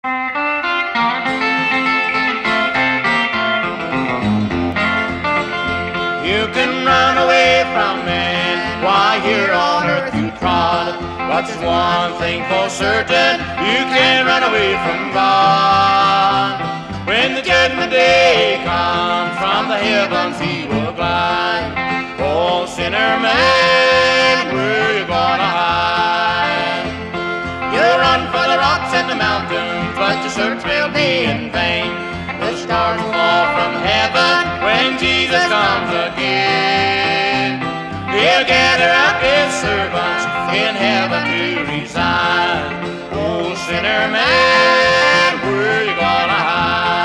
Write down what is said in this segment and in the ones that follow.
You can run away from men while here on earth you trod, but there's one thing for certain, you can't run away from God. When the judgment day comes, from the heavens he will glide. Oh, sinner man, where you gonna hide? You'll run for the rocks and the mountains, but your search will be in vain. The stars fall from heaven when Jesus comes again. He'll gather up his servants in heaven to reside. Oh, sinner man, where you gonna hide?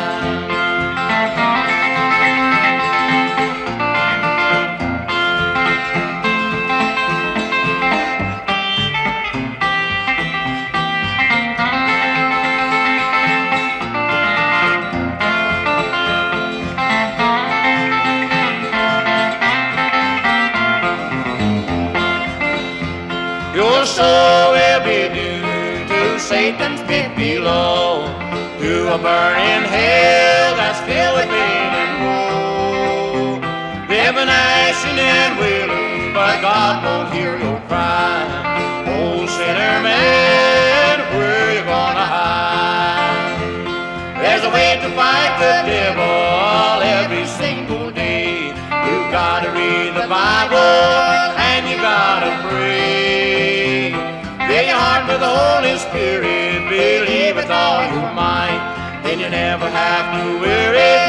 Your soul will be doomed to Satan's pit below, to a burning hell that's filled with pain and woe. Living, ashing and wailing, but God won't hear your cry. Oh, sinner man, where you gonna hide? There's a way to fight the devil every single day. You gotta read the Bible and you gotta pray. Fill your heart with the Holy Spirit, believe with all your might, then you never have to worry.